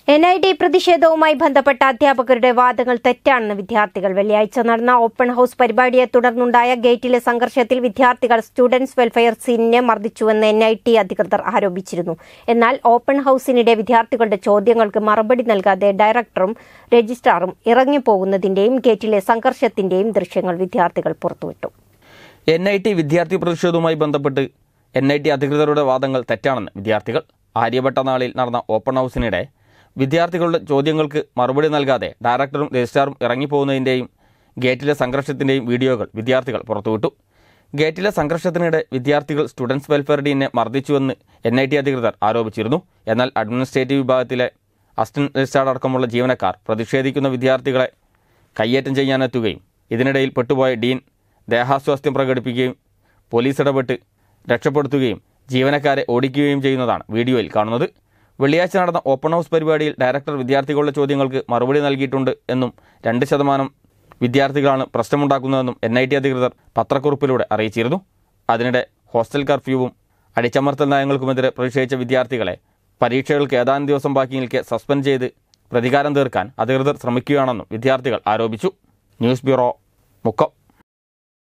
NIT പ്രതിഷേധവുമായി ബന്ധപ്പെട്ട അധ്യാപകരുടെ വാദങ്ങൾ തെറ്റാണെന്ന് വിദ്യാർത്ഥികൾ. വെള്ളിയാഴ്ച നടന്ന ഓപ്പൺ ഹൌസ് പരിപാടിയെ തുടർന്നുണ്ടായ ഗേറ്റിലെ സംഘർഷത്തിൽ വിദ്യാർത്ഥികൾ സ്റ്റുഡൻസ് വെൽഫെയർ സീനിനെ മർദ്ദിച്ചുവെന്ന് NIT അധികൃതർ ആരോപിച്ചിരുന്നു. എന്നാൽ ഓപ്പൺ ഹൌസിനിടെ വിദ്യാർത്ഥികളുടെ ചോദ്യങ്ങൾക്ക് മറുപടി നൽകാതെ ഡയറക്ടറും രജിസ്ട്രാറും ഇറങ്ങിപ്പോകുന്നതിന്റെയും ഗേറ്റിലെ സംഘർഷത്തിന്റെയും ദൃശ്യങ്ങൾ വിദ്യാർത്ഥികൾ പുറത്തുവിട്ടു. NIT വിദ്യാർത്ഥി പ്രതിഷേധവുമായി ബന്ധപ്പെട്ട് NIT അധികൃതരുടെ വാദങ്ങൾ തെറ്റാണെന്ന് വിദ്യാർത്ഥികൾ. ആര്യഭട്ട നാളിൽ നടന്ന ഓപ്പൺ ഹൌസിനിടെ വിദ്യാർത്ഥികളുടെ ചോദ്യങ്ങൾക്ക് മറുപടി നൽകാതെ ഡയറക്ടറും രജിസ്ട്രാറും ഇറങ്ങിപ്പോകുന്നതിൻ്റെയും ഗേറ്റിലെ സംഘർഷത്തിൻ്റെയും വീഡിയോകൾ വിദ്യാർത്ഥികൾ പുറത്തുവിട്ടു. ഗേറ്റിലെ സംഘർഷത്തിനിടെ വിദ്യാർത്ഥികൾ സ്റ്റുഡൻസ് വെൽഫെയർ ഡീനെ മർദ്ദിച്ചുവെന്ന് NIT അധികൃതർ ആരോപിച്ചിരുന്നു. എന്നാൽ അഡ്മിനിസ്ട്രേറ്റീവ് വിഭാഗത്തിലെ അസിസ്റ്റന്റ് രജിസ്ട്രാർ അടക്കമുള്ള ജീവനക്കാർ പ്രതിഷേധിക്കുന്ന വിദ്യാർത്ഥികളെ കയ്യേറ്റം ചെയ്യാനെത്തുകയും ഇതിനിടയിൽ പെട്ടുപോയ ഡീൻ ദേഹാസ്വാസ്ഥ്യം പ്രകടിപ്പിക്കുകയും പോലീസ് ഇടപെട്ട് രക്ഷപ്പെടുത്തുകയും ജീവനക്കാരെ ഓടിക്കുകയും ചെയ്യുന്നതാണ് വീഡിയോയിൽ കാണുന്നത്. വെള്ളിയാഴ്ച നടന്ന ഓപ്പൺ ഹൗസ് പരിപാടിയിൽ ഡയറക്ടർ വിദ്യാർത്ഥികളുടെ ചോദ്യങ്ങൾക്ക് മറുപടി നൽകിയിട്ടുണ്ട് എന്നും 2% വിദ്യാർത്ഥികളാണ് പ്രശ്നമുണ്ടാക്കുന്നതെന്നും NIT അധികൃതർ പത്രക്കുറിപ്പിലൂടെ അറിയിച്ചിരുന്നു. അതിനിടെ ഹോസ്റ്റൽ കർഫ്യൂവും അടിച്ചമർത്തൽ നയങ്ങൾക്കുമെതിരെ പ്രതിഷേധിച്ച വിദ്യാർത്ഥികളെ പരീക്ഷകൾക്ക് ഏതാനും ദിവസം ബാക്കി നിൽക്കെ സസ്പെൻഡ് ചെയ്ത് പ്രതികാരം തീർക്കാൻ അധികൃതർ ശ്രമിക്കുകയാണെന്നും വിദ്യാർത്ഥികൾ ആരോപിച്ചു. News bureau, Mukkam.